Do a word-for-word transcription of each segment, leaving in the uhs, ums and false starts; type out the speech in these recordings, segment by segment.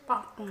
popcorn.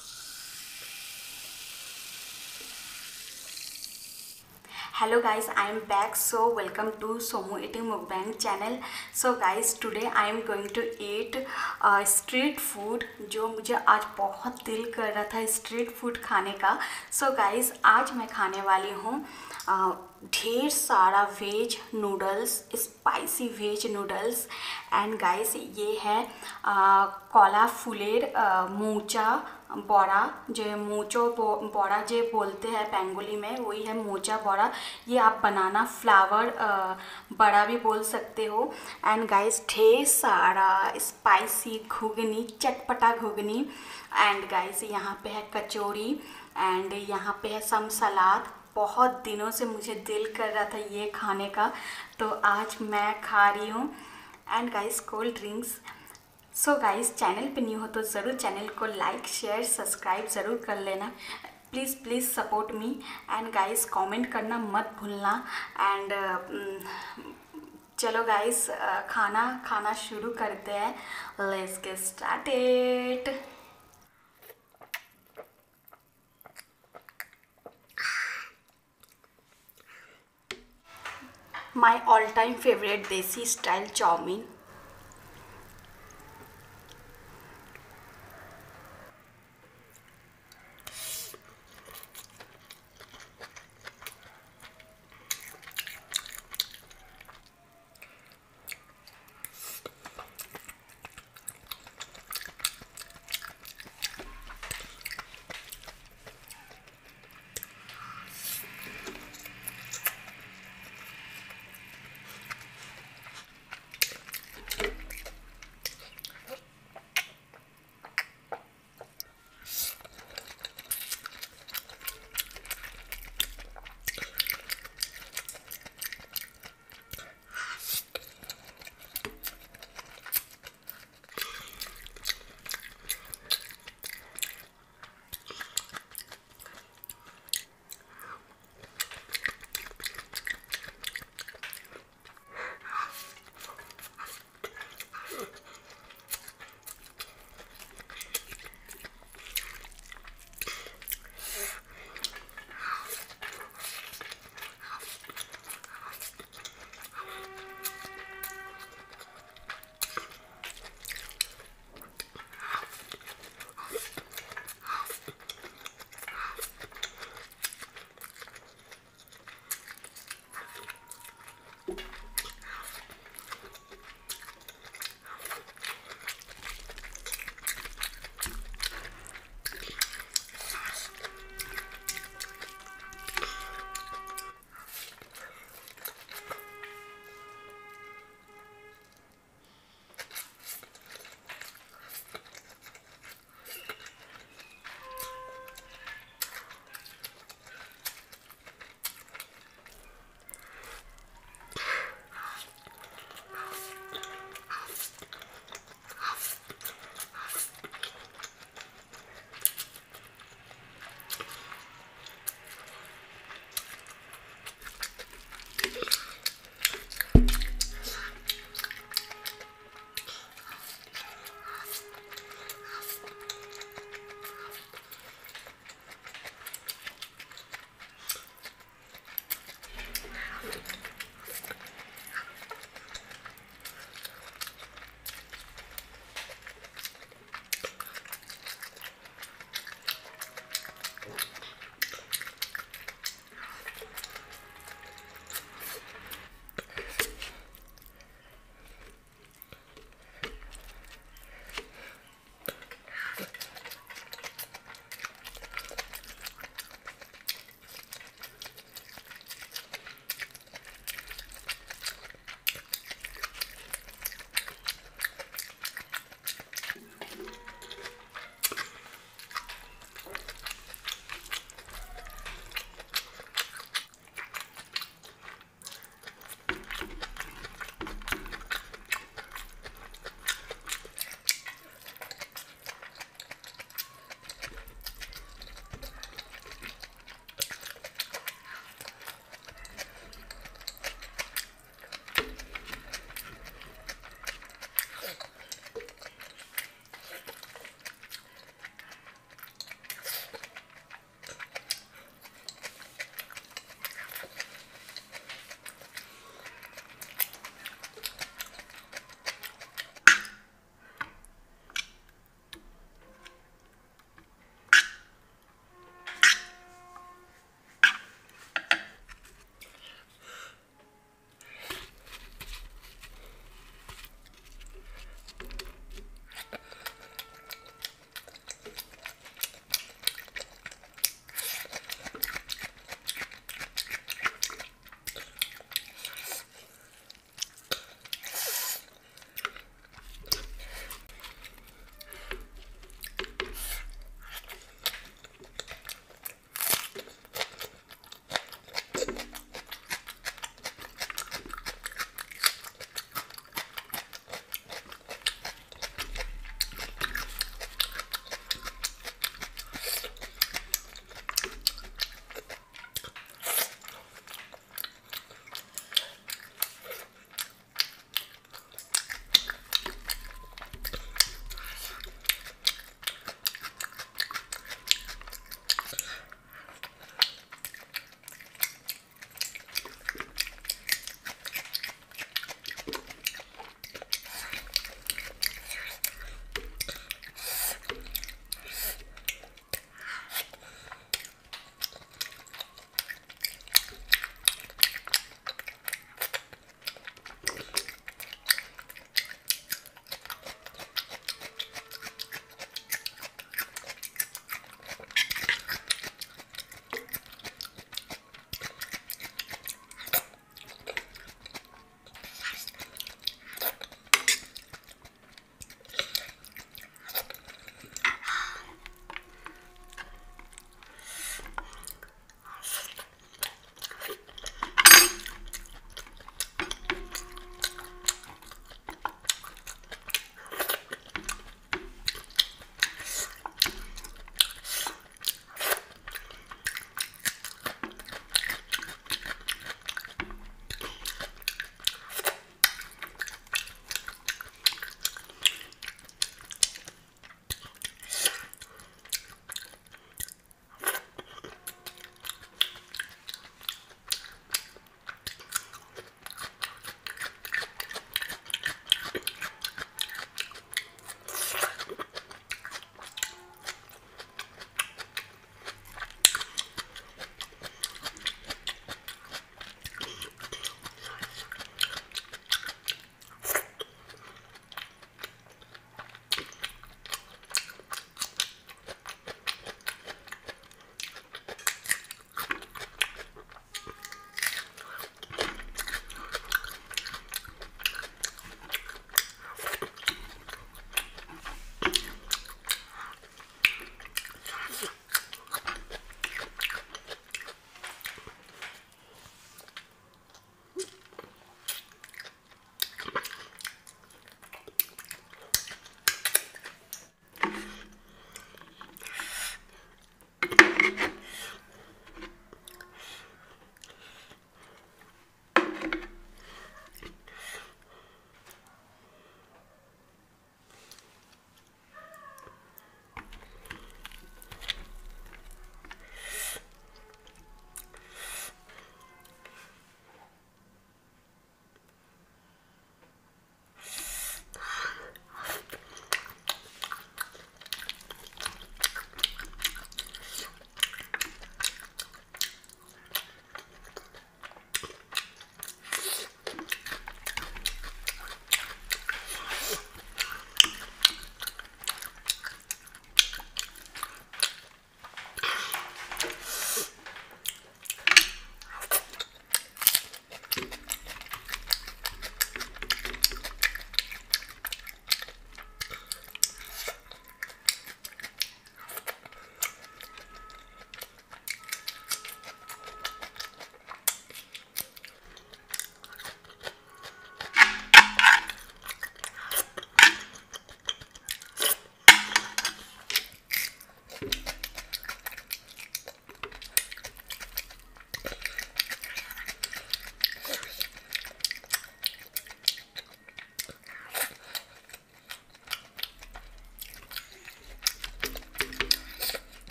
Hello guys, I am back. So welcome to Somu Eating Mukbang channel. So guys, today I am going to eat uh, street food जो मुझे आज बहुत दिल कर रहा था स्ट्रीट फूड खाने का. So guys, आज मैं खाने वाली हूँ uh, ढेर सारा veg noodles, spicy veg noodles. And guys ये है कला फुलेर मोचा बड़ा, जो मोचो बड़ा जो बोलते हैं बेंगोली में, वही है मोचा बड़ा. ये आप बनाना फ्लावर बड़ा भी बोल सकते हो. एंड गाइस ढेर सारा स्पाइसी घुगनी, चटपटा घुगनी. एंड गाइस यहाँ पे है कचौड़ी एंड यहाँ पे है सम सलाद. बहुत दिनों से मुझे दिल कर रहा था ये खाने का, तो आज मैं खा रही हूँ. And guys cold drinks. So guys, channel पे न्यू हो तो ज़रूर चैनल को लाइक शेयर सब्सक्राइब ज़रूर कर लेना. Please please support me. And guys comment करना मत भूलना. एंड चलो गाइस खाना खाना शुरू करते हैं. Let's get started. My all time favourite desi style chowmein.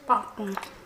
popcorn.